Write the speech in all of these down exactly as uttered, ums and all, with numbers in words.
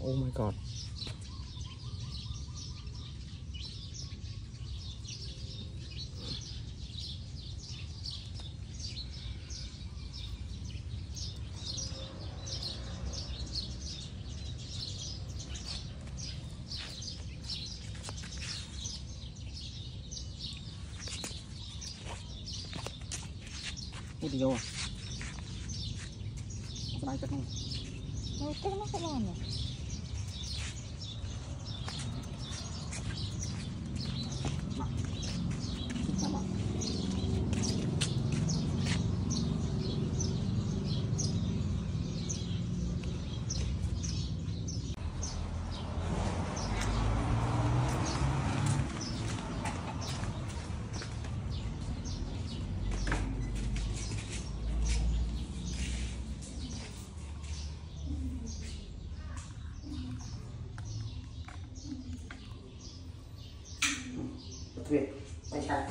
Oh my god. Ủa đi đâu à? Cái này chắc không? Nó chắc nó không làm rồi. Việc tay trái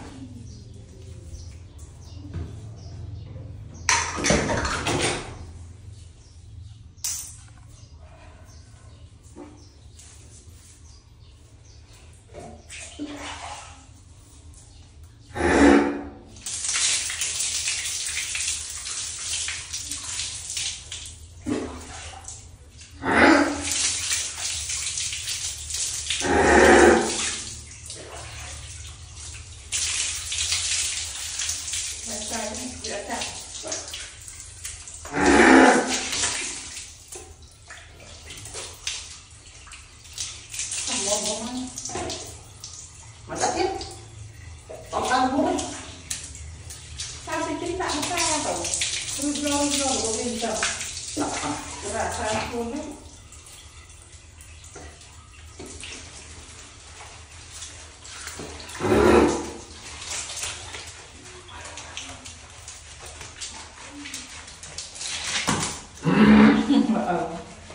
mà đã tiếp còn ăn mũi sao thì chính bạn sao rồi cứ rô rô của bên chồng là sao luôn đấy ờ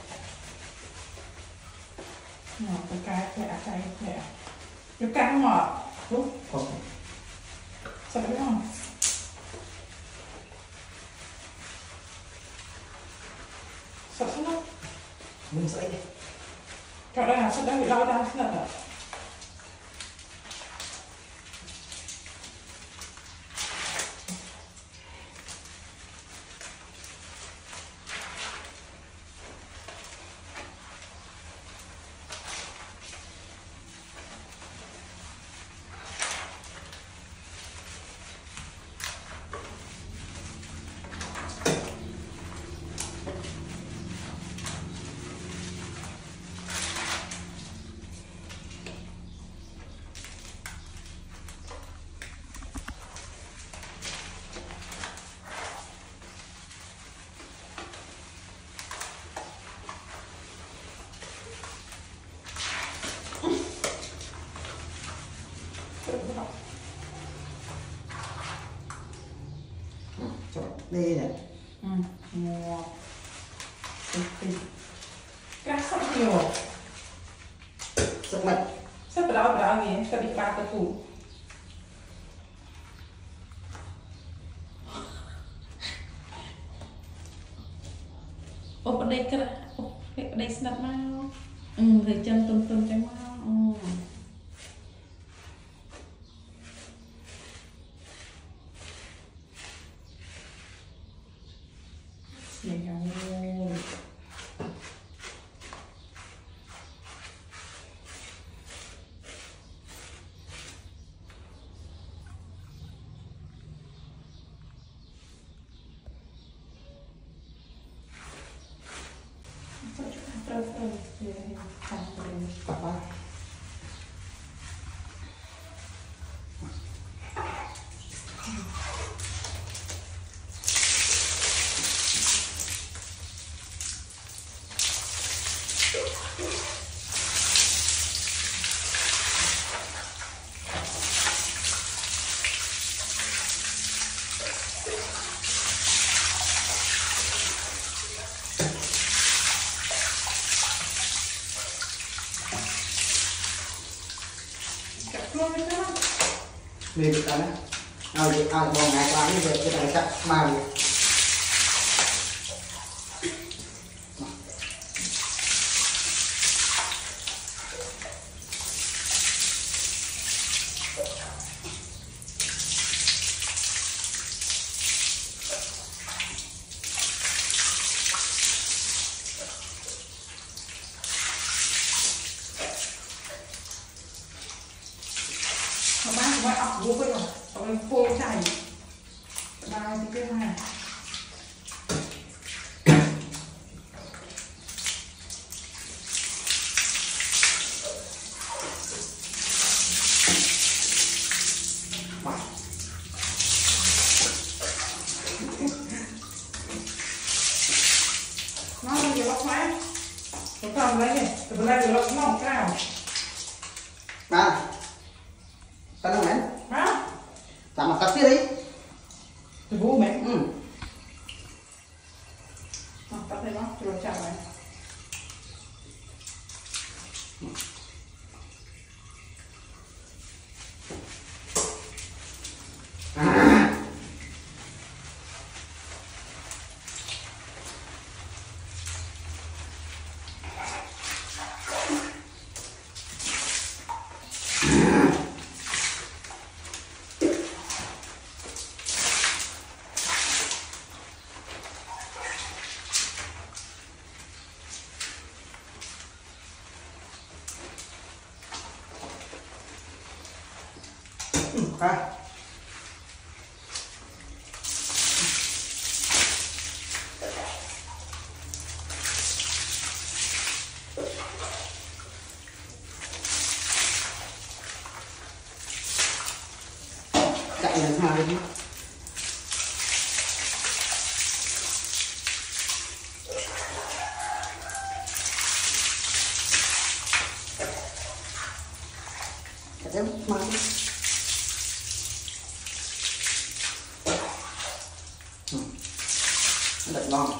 ngọt cái cái thẻ cái thẻ cái cá ngọt đúng không sợ đấy không sợ sốt lắm mình sẽ đi chỗ đây là sốt đang bị đau đau sốt lợn đây này ừ ngọt cá sốt nhiều rất mạnh sốt vào đó vào đó gì sẽ bị ba cái thủ ô ở đây cái ở đây snap mau ừ thì chân tung tung cái mau ừ nhiều cả ba mình được đó ao gì ao bò ngài quá như vậy cái này chắc màu cái lọc máy nó còn lấy này từ đây cái lọc nó cao ba ta đâu mẹ hả chạm mặt cắt kia đi từ bố mẹ ừ nó tắt đây nó rồi chạm này ha chạy làm sao đi chạy thêm mà nó thật ngon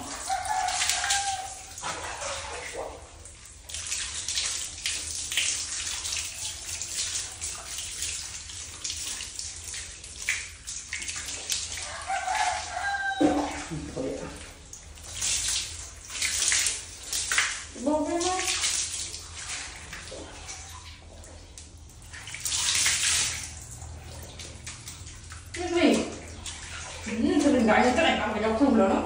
bố mẹ nó cái gì ừ, tôi đừng gái như thế này làm cái dọc thùng nữa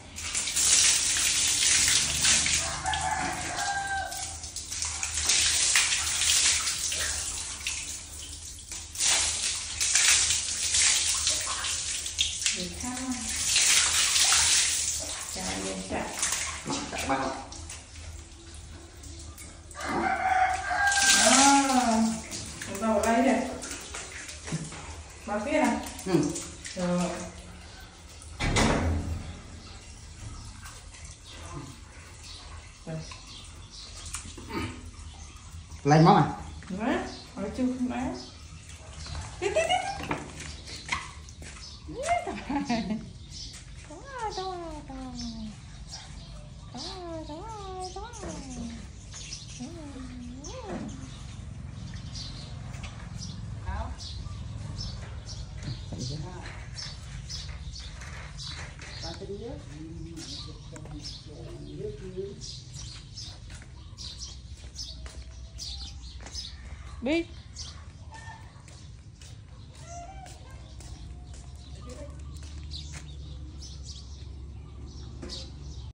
để khao chả lên chả chạy băng à chúng ta vào đây này bao kia này ừ rồi lấy món à đấy ở chưa không đấy tít tít tít đi